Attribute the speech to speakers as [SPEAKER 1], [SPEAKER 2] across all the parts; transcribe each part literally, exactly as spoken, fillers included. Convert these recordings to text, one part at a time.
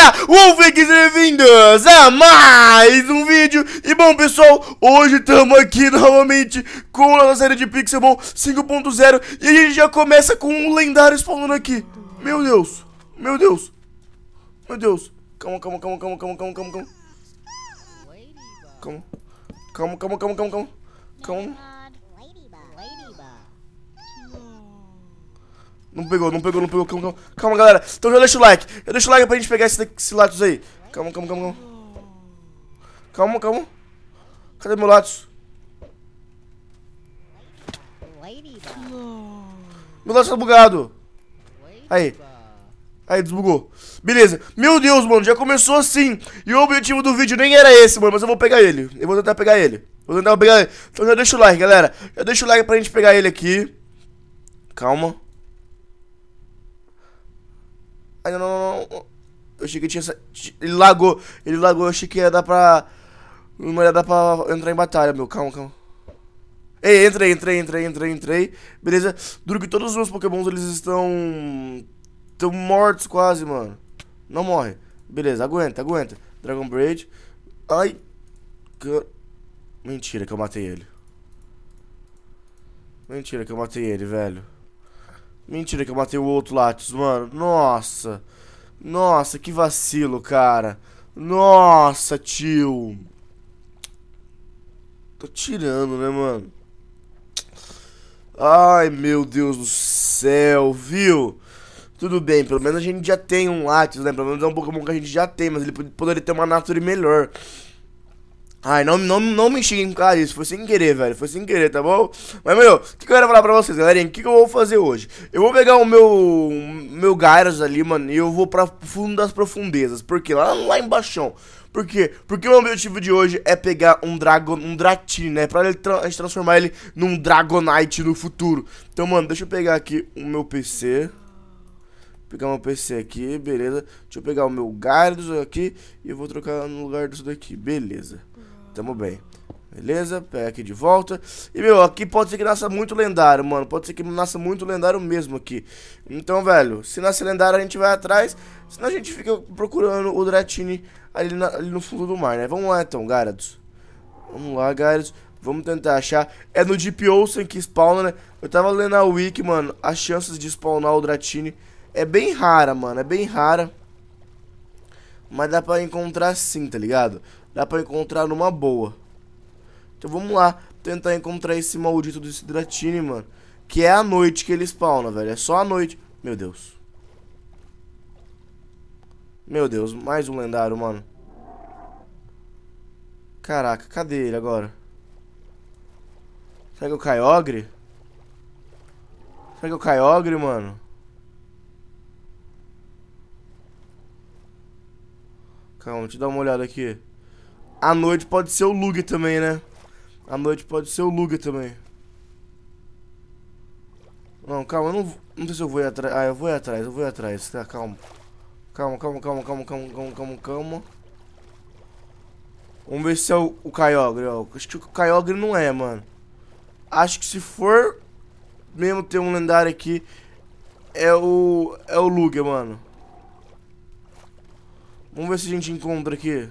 [SPEAKER 1] Olá, Wolfix, bem-vindos a mais um vídeo. E bom, pessoal, hoje estamos aqui novamente com a nossa série de Pixelmon cinco ponto zero. E a gente já começa com um lendário spawnando aqui. Meu Deus, meu Deus, meu Deus. Calma, calma, calma, calma, calma, calma, calma, calma. Calma, calma, calma, calma, calma, calma. Calma. Não pegou, não pegou, não pegou, calma, calma. Calma, galera. Então já deixa o like. Já deixa o like pra gente pegar esse, esse Latios aí. Calma, calma, calma, calma. Calma, calma. Cadê meu Latios? Meu Latios tá bugado. Aí. Aí, desbugou. Beleza. Meu Deus, mano, já começou assim. E o objetivo do vídeo nem era esse, mano. Mas eu vou pegar ele. Eu vou tentar pegar ele. Vou tentar pegar ele. Então já deixa o like, galera. Já deixa o like pra gente pegar ele aqui. Calma. Ai, não, não, não. Eu achei que tinha... Ele lagou. Ele lagou. Eu achei que ia dar pra... Não ia dar pra entrar em batalha, meu. Calma, calma. Ei, entrei, entrei, entrei, entrei, entrei. Beleza. Duro que todos os meus pokémons, eles estão... Estão mortos quase, mano. Não morre. Beleza, aguenta, aguenta. Dragon Braid. Ai. Que... Mentira que eu matei ele. Mentira que eu matei ele, velho. Mentira que eu matei o outro Latios, mano. Nossa. Nossa, que vacilo, cara. Nossa, tio. Tô tirando, né, mano? Ai, meu Deus do céu, viu? Tudo bem, pelo menos a gente já tem um Latios, né? Pelo menos é um Pokémon que a gente já tem, mas ele poderia ter uma Nature melhor. Ai, não, não, não me xinguem por causa disso, foi sem querer, velho, foi sem querer, tá bom? Mas, meu, o que, que eu quero falar pra vocês, galerinha? O que, que eu vou fazer hoje? Eu vou pegar o meu, meu Gyarados ali, mano, e eu vou pra fundo das profundezas. Por quê? Lá, lá embaixo. Por quê? Porque o objetivo de hoje é pegar um Dragon, um Dratini, né? Pra ele tra a gente transformar ele num Dragonite no futuro. Então, mano, deixa eu pegar aqui o meu P C. Pegar meu P C aqui, beleza. Deixa eu pegar o meu Gyarados aqui e eu vou trocar no lugar disso daqui, beleza. Tamo bem. Beleza, pega aqui de volta. E, meu, aqui pode ser que nasça muito lendário, mano. Pode ser que nasça muito lendário mesmo aqui. Então, velho, se nascer lendário a gente vai atrás. Senão a gente fica procurando o Dratini ali, na, ali no fundo do mar, né? Vamos lá então, Gyarados. Vamos lá, Gyarados. Vamos tentar achar. É no Deep Ocean que spawna, né? Eu tava lendo a wiki, mano. As chances de spawnar o Dratini é bem rara, mano. É bem rara. Mas dá pra encontrar sim, tá ligado? Dá pra encontrar numa boa. Então vamos lá, tentar encontrar esse maldito desse Dratini, mano. Que é à noite que ele spawna, velho. É só à noite. Meu Deus. Meu Deus, mais um lendário, mano. Caraca, cadê ele agora? Será que é o Kyogre? Será que é o Kyogre, mano? Calma, deixa eu dar uma olhada aqui. À noite pode ser o Lugia também, né? À noite pode ser o Lugia também. Não, calma, eu não, não sei se eu vou ir atrás. Ah, eu vou ir atrás, eu vou ir atrás, tá? Calma. Calma, calma, calma, calma, calma, calma, calma, calma. Vamos ver se é o, o Kyogre, ó. Acho que o Kyogre não é, mano. Acho que se for mesmo ter um lendário aqui, é o, é o Lugia, mano. Vamos ver se a gente encontra aqui.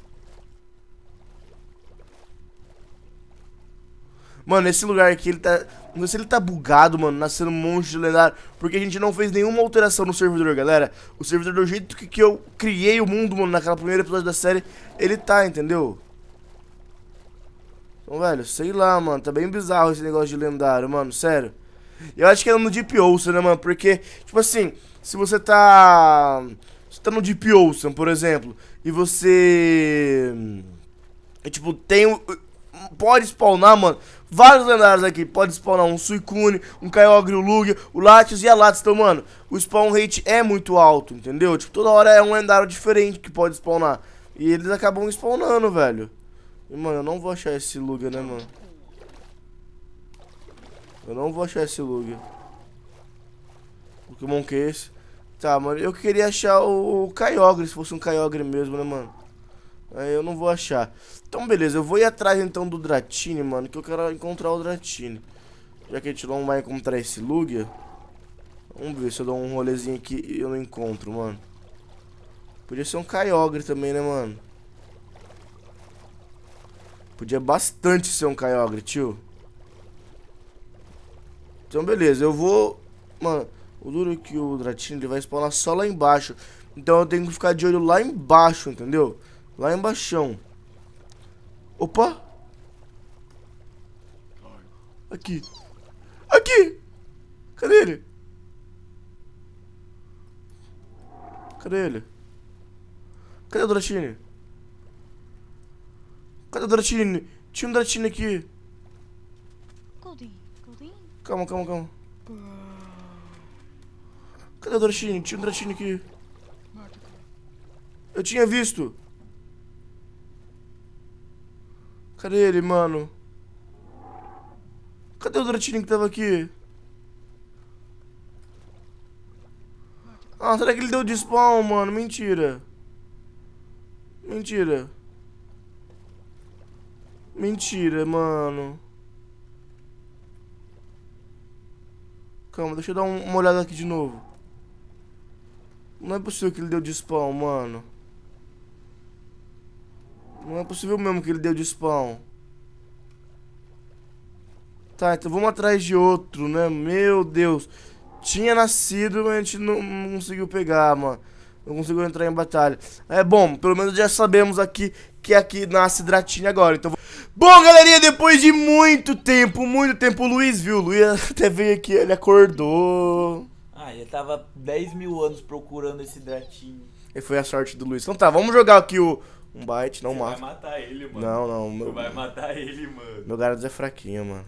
[SPEAKER 1] Mano, esse lugar aqui, ele tá... Não sei se ele tá bugado, mano, nascendo um monte de lendário. Porque a gente não fez nenhuma alteração no servidor, galera. O servidor, do jeito que, que eu criei o mundo, mano, naquela primeira episódio da série, ele tá, entendeu? Então, velho, sei lá, mano, tá bem bizarro esse negócio de lendário, mano, sério. Eu acho que é no Deep Ocean, né, mano, porque, tipo assim, se você tá... Você tá no Deep Ocean, por exemplo, e você... É, tipo, tem... Pode spawnar, mano, vários lendários aqui. Pode spawnar um Suicune, um Kyogre, o Lugia, o Latios e a Latios. Então, mano, o spawn rate é muito alto, entendeu? Tipo, toda hora é um lendário diferente que pode spawnar. E eles acabam spawnando, velho. E, mano, eu não vou achar esse Lugia, né, mano? Eu não vou achar esse Lugia. Pokémon que é esse? Tá, mano, eu queria achar o, o Kyogre, se fosse um Kyogre mesmo, né, mano? Aí eu não vou achar. Então beleza, eu vou ir atrás então do Dratini, mano, que eu quero encontrar o Dratini. Já que a gente não vai encontrar esse Lugia, vamos ver se eu dou um rolezinho aqui e eu não encontro, mano. Podia ser um Kyogre também, né, mano? Podia bastante ser um Kyogre, tio. Então, beleza. Eu vou... Mano, o duro é que o Dratini, ele vai spawnar só lá embaixo. Então eu tenho que ficar de olho lá embaixo, entendeu? Lá embaixão. Opa! Aqui. Aqui! Cadê ele? Cadê ele? Cadê o Dratini? Cadê o Dratini? Tinha um Dratini aqui.
[SPEAKER 2] Goldie, Goldie.
[SPEAKER 1] Calma, calma, calma. Cadê o Dratini? Tinha um Dratini aqui. Eu tinha visto. Cadê ele, mano? Cadê o Dratini que tava aqui? Ah, será que ele deu de spawn, mano? Mentira. Mentira. Mentira, mano. Calma, deixa eu dar um, uma olhada aqui de novo. Não é possível que ele deu de spawn, mano. Não é possível mesmo que ele deu de spawn. Tá, então vamos atrás de outro, né? Meu Deus. Tinha nascido, mas a gente não, não conseguiu pegar, mano. Não conseguiu entrar em batalha. É bom, pelo menos já sabemos aqui que aqui nasce Dratini agora. Então, bom, galerinha, depois de muito tempo, muito tempo, o Luiz viu. O Luiz até veio aqui, ele acordou.
[SPEAKER 3] Ah, ele tava dez mil anos procurando esse Dratini.
[SPEAKER 1] E foi a sorte do Luiz. Então tá, vamos jogar aqui o um bite, não
[SPEAKER 3] Você
[SPEAKER 1] mata.
[SPEAKER 3] vai matar ele, mano.
[SPEAKER 1] Não, não.
[SPEAKER 3] Você
[SPEAKER 1] Meu,
[SPEAKER 3] vai matar ele, mano.
[SPEAKER 1] meu Gyarados é fraquinho, mano.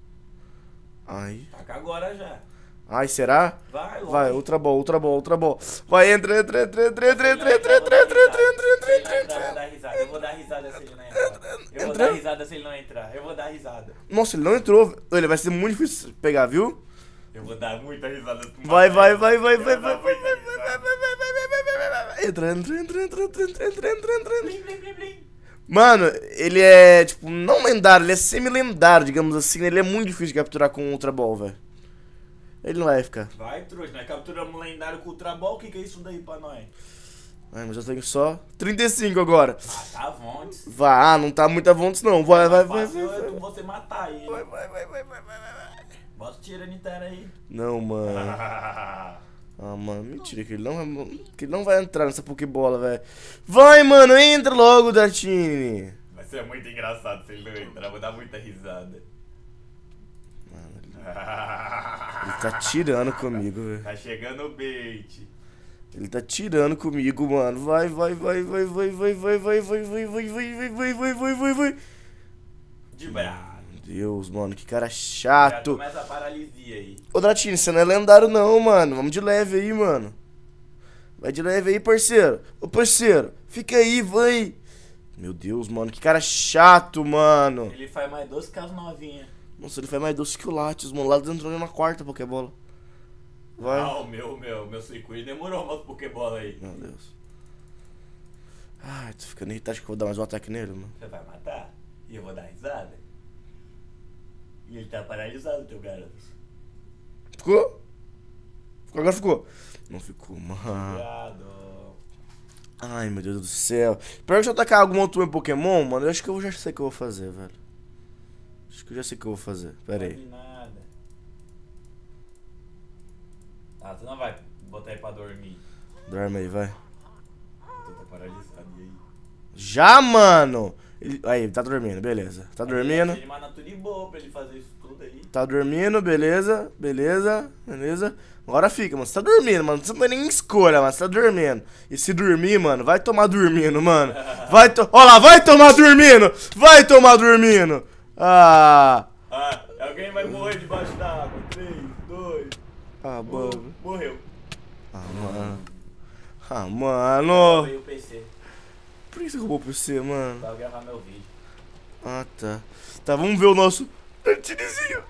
[SPEAKER 1] Ai.
[SPEAKER 3] Taca agora já.
[SPEAKER 1] Ai, será?
[SPEAKER 3] Vai, logo.
[SPEAKER 1] Vai, ultra ball, ultra ball, ultra ball. Vai, entra, entra, entra, entra, entra, entra, entra, entra, entra, entra, entra, entra, entra,
[SPEAKER 3] Eu vou dar risada, eu vou dar risada se ele não entrar. Eu vou dar risada se ele não entrar. Eu vou dar risada.
[SPEAKER 1] Nossa, ele não entrou. Ele vai ser muito difícil pegar, viu?
[SPEAKER 3] Eu vou dar muita risada.
[SPEAKER 1] Vai, vai, vai, vai, vai, vai, vai, vai, vai, vai, vai, vai, vai, vai, vai. Entra, entra, entra, entra, entra, entra, entra, entra, entra.
[SPEAKER 3] Blim, blim, blim, blim.
[SPEAKER 1] Mano, ele é, tipo, não lendário, ele é semi-lendário, digamos assim. Ele é muito difícil de capturar com o Ultra Ball, velho. Ele não vai ficar.
[SPEAKER 3] Vai, trouxa, nós capturamos um lendário com o Ultra Ball. O que que é isso daí pra nós?
[SPEAKER 1] Ai, mas eu tenho só trinta e cinco agora.
[SPEAKER 3] Ah, tá vontes.
[SPEAKER 1] Vai, ah, não tá muita vontade não. Vai, vai, vai, vai,
[SPEAKER 3] Fácil é
[SPEAKER 1] vai.
[SPEAKER 3] você matar ele.
[SPEAKER 1] Vai, vai, vai, vai, vai, vai, vai.
[SPEAKER 3] Bota o Tiranitar aí.
[SPEAKER 1] Não, mano. Ah, mano, mentira que ele não vai, que ele não vai entrar nessa Pokébola, velho. Vai, mano, entra logo, Dratini.
[SPEAKER 3] Vai ser muito engraçado se ele não entrar. Vou dar muita risada.
[SPEAKER 1] Mano, ele, ele tá tirando comigo, velho.
[SPEAKER 3] Tá chegando o bait.
[SPEAKER 1] Ele tá tirando comigo, mano. Vai, vai, vai, vai, vai, vai, vai, vai, vai, vai, vai, vai, vai, vai, vai, vai, vai, vai.
[SPEAKER 3] De braço.
[SPEAKER 1] Deus, mano, que cara
[SPEAKER 3] Já
[SPEAKER 1] chato.
[SPEAKER 3] começa a paralisia aí.
[SPEAKER 1] Ô, Dratini, você não é lendário não, mano. Vamos de leve aí, mano. Vai de leve aí, parceiro. Ô, parceiro, fica aí, vai. Meu Deus, mano, que cara chato, mano.
[SPEAKER 3] Ele faz mais doce que as novinhas.
[SPEAKER 1] Nossa, ele faz mais doce que o Latios, mano. O Latios entrou na quarta Pokébola. Vai.
[SPEAKER 3] Ah, o meu, meu, meu Suicune demorou umas Pokébola aí.
[SPEAKER 1] Meu Deus. Ai, tô ficando irritado que eu vou dar mais um ataque nele, mano.
[SPEAKER 3] Você vai matar? E eu vou dar risada? E ele tá paralisado, teu garoto.
[SPEAKER 1] Ficou? Ficou? Agora ficou. Não ficou, mano.
[SPEAKER 3] Cuidado.
[SPEAKER 1] Ai, meu Deus do céu. Pior que se eu atacar algum outro Pokémon, mano, eu acho que eu já sei o que eu vou fazer, velho. Acho que eu já sei o que eu vou fazer. Pera aí.
[SPEAKER 3] Não vai nada. Ah, tu não vai botar ele pra dormir.
[SPEAKER 1] Dorme aí, vai.
[SPEAKER 3] Tu tá paralisado, e aí?
[SPEAKER 1] Já, mano! Ele... Aí, tá dormindo, beleza. Tá dormindo.
[SPEAKER 3] Ele manda tudo de boa pra ele fazer isso tudo aí.
[SPEAKER 1] Tá dormindo, beleza. Beleza, beleza. Agora fica, mano. Você tá dormindo, mano. Você não tem nem escolha, mano. Você tá dormindo. E se dormir, mano, vai tomar dormindo, mano. Vai to... Ó lá, vai tomar dormindo! Vai tomar dormindo! Ah!
[SPEAKER 3] Ah, alguém vai morrer debaixo da água. três, dois,
[SPEAKER 1] Ah,
[SPEAKER 3] um.
[SPEAKER 1] mano.
[SPEAKER 3] Morreu.
[SPEAKER 1] Ah, mano. Ah, mano.
[SPEAKER 3] Veio o P C.
[SPEAKER 1] Por que você roubou o P C, mano?
[SPEAKER 3] Pra gravar meu vídeo.
[SPEAKER 1] Ah, tá. Tá, vamos ver o nosso Dratinizinho.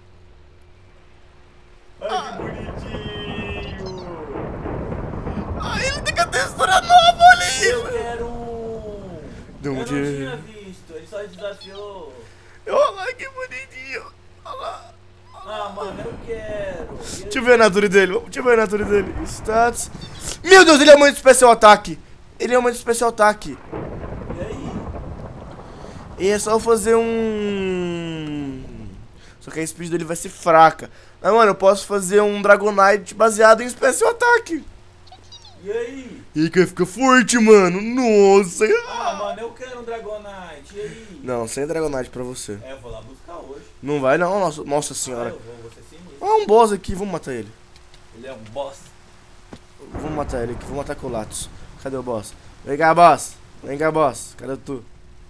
[SPEAKER 3] Ai, que bonitinho.
[SPEAKER 1] Ah, ele tem que a textura nova, olha
[SPEAKER 3] Eu
[SPEAKER 1] isso.
[SPEAKER 3] quero um.
[SPEAKER 1] De
[SPEAKER 3] Eu não
[SPEAKER 1] onde?
[SPEAKER 3] tinha visto, ele só desafiou.
[SPEAKER 1] Olha lá, que bonitinho. Olha lá.
[SPEAKER 3] Ah, mano, eu quero.
[SPEAKER 1] Deixa eu ver a natura dele. Deixa eu ver a natura dele. Stats. Meu Deus, ele é muito especial ataque. ele aumenta o especial ataque.
[SPEAKER 3] E aí?
[SPEAKER 1] E é só eu fazer um... Só que a speed dele vai ser fraca. Mas, mano, eu posso fazer um Dragonite baseado em especial ataque.
[SPEAKER 3] E aí?
[SPEAKER 1] E aí que vai ficar forte, mano. Nossa.
[SPEAKER 3] Ah, mano, eu quero um Dragonite. E aí?
[SPEAKER 1] Não, sem Dragonite pra você.
[SPEAKER 3] É, eu vou lá buscar hoje.
[SPEAKER 1] Não vai não, nossa, nossa
[SPEAKER 3] Ah,
[SPEAKER 1] senhora.
[SPEAKER 3] eu vou, vou ser sinistro.
[SPEAKER 1] Ah, um boss aqui, vamos matar ele.
[SPEAKER 3] Ele é um boss.
[SPEAKER 1] Vamos matar ele aqui, vamos matar Colatos. Cadê o boss? Vem cá, boss. Vem cá, boss. Cadê tu?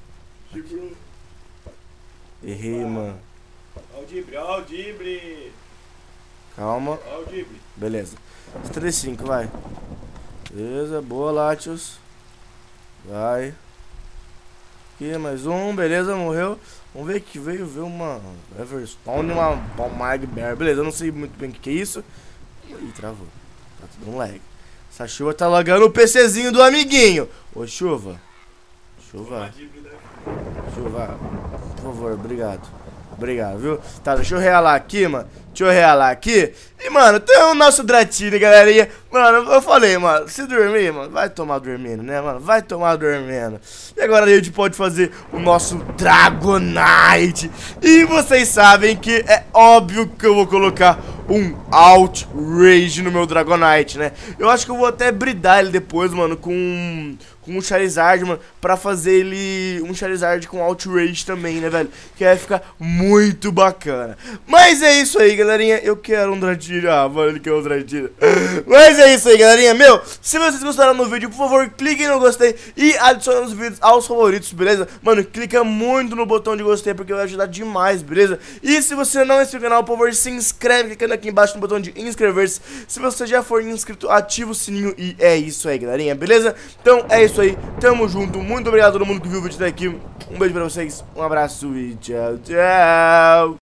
[SPEAKER 1] Errei, mano.
[SPEAKER 3] Ó o Dibre, ó o Dibre.
[SPEAKER 1] Calma.
[SPEAKER 3] Ó o Dibre.
[SPEAKER 1] Beleza. setenta e cinco, vai. Beleza, boa, Latios. Vai. Aqui, mais um. Beleza, morreu. Vamos ver que veio ver uma Everstone e uma Palmag Bear. Beleza, eu não sei muito bem o que, que é isso. Ih, travou. Tá tudo um lag. Essa chuva tá lagando o PCzinho do amiguinho. Ô, chuva. Chuva. Chuva. Por favor, obrigado. Obrigado, viu? Tá, deixa eu realar aqui, mano. Deixa eu realar aqui. E, mano, tem o nosso Dratini, galerinha. Mano, eu falei, mano, se dormir, mano, vai tomar dormindo, né, mano? Vai tomar dormindo. E agora a gente pode fazer o nosso Dragonite. E vocês sabem que é óbvio que eu vou colocar um Outrage no meu Dragonite, né? Eu acho que eu vou até bridar ele depois, mano, com... com um Charizard, mano, pra fazer ele um Charizard com Outrage também, né, velho? Que vai ficar muito bacana. Mas é isso aí, galerinha. Eu quero um Dratini. Ah, mano, ele quer um Dratini. Mas é isso aí, galerinha. Meu, se vocês gostaram do vídeo, por favor, cliquem no gostei e adicionem os vídeos aos favoritos, beleza? Mano, clica muito no botão de gostei porque vai ajudar demais, beleza? E se você não é inscrito no canal, por favor, se inscreve clicando aqui embaixo no botão de inscrever-se. Se você já for inscrito, ativa o sininho e é isso aí, galerinha, beleza? Então é isso aí, tamo junto, muito obrigado a todo mundo que viu o vídeo até aqui, um beijo pra vocês, um abraço e tchau, tchau.